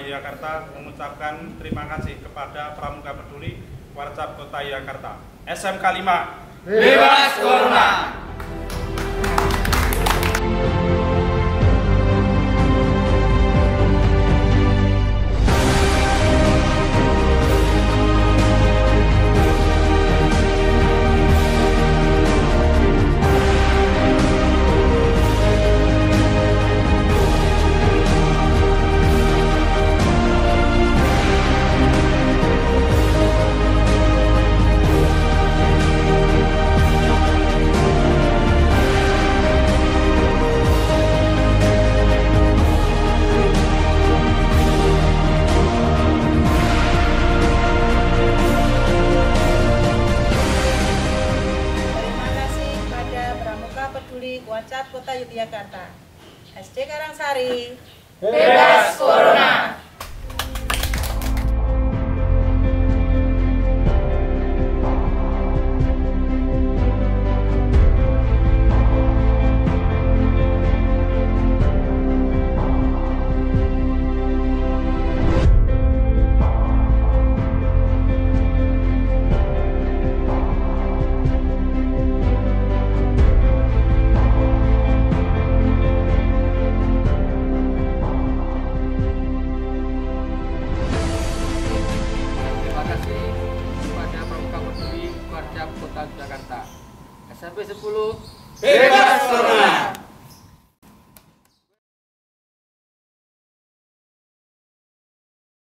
Yogyakarta mengucapkan terima kasih kepada Pramuka Peduli Warcap Kota Yogyakarta. SMK 5 Bebas Corona. Peduli Warcap Kota Yogyakarta. SD Karangsari Bebas Corona. Warcap Kota Jakarta. SMP 10 Bebas Corona.